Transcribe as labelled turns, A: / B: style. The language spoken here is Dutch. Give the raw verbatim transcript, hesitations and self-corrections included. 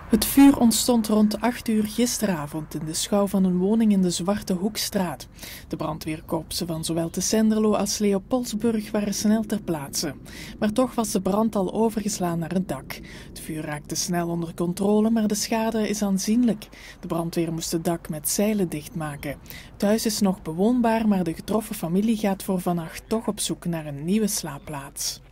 A: Het vuur ontstond rond acht uur gisteravond in de schouw van een woning in de Zwarte Hoekstraat. De brandweerkorpsen van zowel te Senderlo als Leopoldsburg waren snel ter plaatse. Maar toch was de brand al overgeslaan naar het dak. Het vuur raakte snel onder controle, maar de schade is aanzienlijk. De brandweer moest het dak met zeilen dichtmaken. Het huis is nog bewoonbaar, maar de getroffen familie gaat voor vannacht toch op zoek naar een nieuwe slaapplaats.